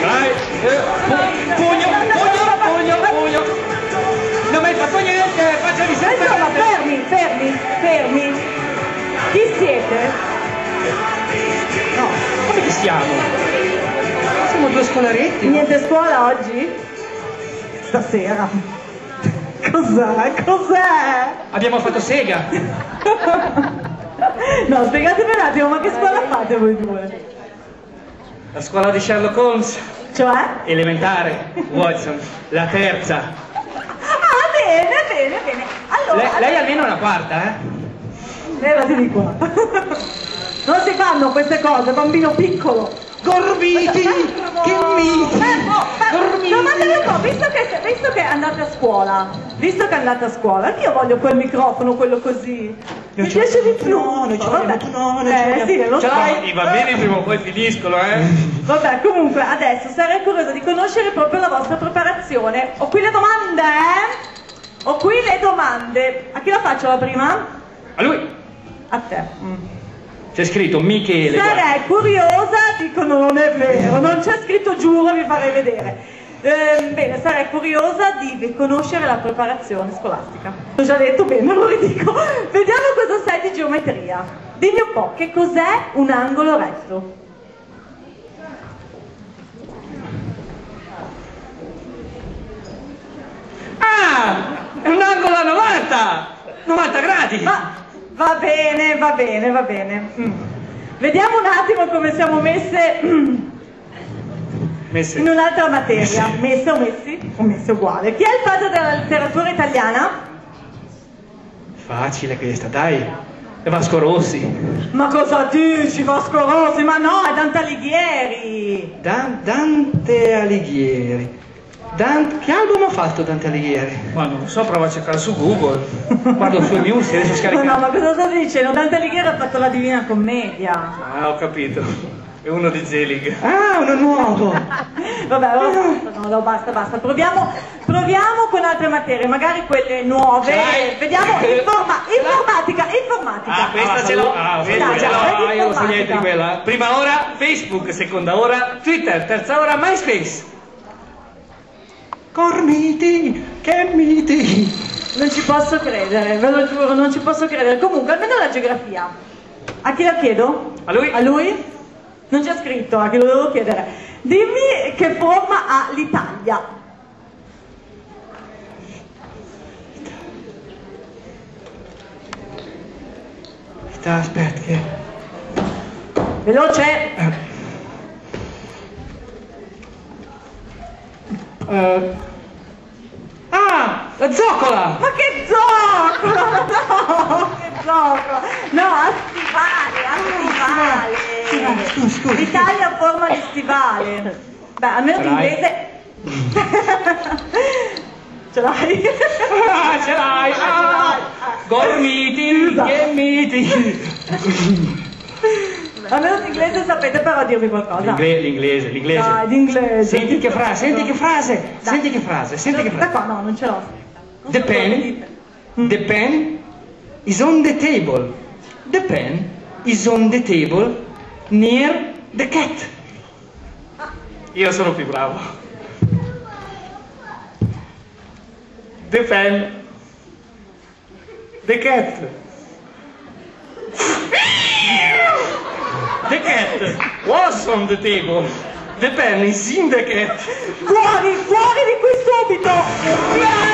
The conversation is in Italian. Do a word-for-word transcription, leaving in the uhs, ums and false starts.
Dai, eh, pugno, pugno, pugno, pugno. Non mi hai fatto niente, facevi sempre... Insomma, fermi, fermi, fermi. Chi siete? No, come che siamo? Siamo due scolaretti. Niente scuola oggi? Stasera. Cos'è? Cos'è? Abbiamo fatto sega. No, spiegatemi un attimo, ma che scuola fate voi due? La scuola di Sherlock Holmes. Cioè? Elementare, Watson, la terza. Ah, bene, bene, bene. Allora... Lei, lei almeno una quarta, eh? Levati di qua. Non si fanno queste cose, bambino piccolo. Gorbiti! Che miti! Dormiti! Domandami un po', visto che, visto che andate a scuola, visto che andate a scuola, anch'io voglio quel microfono, quello così. Mi piace di più. No, non ce l'abbiamo, no, non ce Eh, l'abbiamo. sì, lo Ce so. l'hai? I bambini prima o poi finiscono, eh? Vabbè, comunque, adesso sarei curiosa di conoscere proprio la vostra preparazione. Ho qui le domande, eh? Ho qui le domande. A chi la faccio la prima? A lui! A te. Mm. C'è scritto Michele. Sarei curiosa, dicono non è vero, non c'è scritto giuro, vi farei vedere. Ehm, bene, sarei curiosa di conoscere la preparazione scolastica. L'ho già detto, bene, lo ridico. Vediamo cosa sai di geometria. Dimmi un po', che cos'è un angolo retto? Ah! È un angolo a novanta! novanta gradi! Ma va bene, va bene, va bene. Mm. Vediamo un attimo come siamo messe Messe. in un'altra materia. Messe o messi? O messe uguale. Chi è il padre della letteratura italiana? Facile questa, dai. È Vasco Rossi. Ma cosa dici, Vasco Rossi? Ma no, è Dante Alighieri. Dan- Dante Alighieri. Dan- che album ha fatto Dante Alighieri? Ma non lo so, prova a cercare su Google. Guardo sui news, riesco a Ma scaricare. no, ma cosa sto dicendo? Dante Alighieri ha fatto la Divina Commedia. Ah, ho capito. È uno di Zelig. Ah, uno nuovo. Vabbè, allora, no, no, basta, basta. Proviamo, proviamo con altre materie, magari quelle nuove. Dai. Vediamo, informa- informatica, informatica. Ah, questa ce l'ho. Ah, questa Dai, ce l'ho. dai, Ah, io non so niente di informatica. quella. Prima ora Facebook, seconda ora Twitter, terza ora MySpace. Cormiti, che miti. Non ci posso credere, ve lo giuro, non ci posso credere. Comunque, almeno la geografia. A chi la chiedo? A lui? A lui? Non c'è scritto, a chi lo devo chiedere. Dimmi che forma ha l'Italia. Aspetta, che... Veloce. Eh, ah, la zoccola! Ma che zoccola! No, che zoccola! No, a stivale, a stivale! Scusa, scusa. L'Italia ha forma di stivale. Beh, almeno Ce l'hai? l'inglese... Ce l'hai? Ah, ce l'hai! Ah, gormiti, Scusa. che miti! Almeno l'inglese sapete però dirmi qualcosa. L'ingle- L'inglese, l'inglese. Dai, l'inglese. Senti che frase, senti che frase, Dai. senti che frase, senti che Da frase. qua no, non ce l'ho. Non The so come pen, dite. the pen is on the table. The pen is on the table near the cat. Io sono più bravo. The pen, the cat. The cat was on the table. The pen is in the cat. Fuori, fuori di qui subito! Via!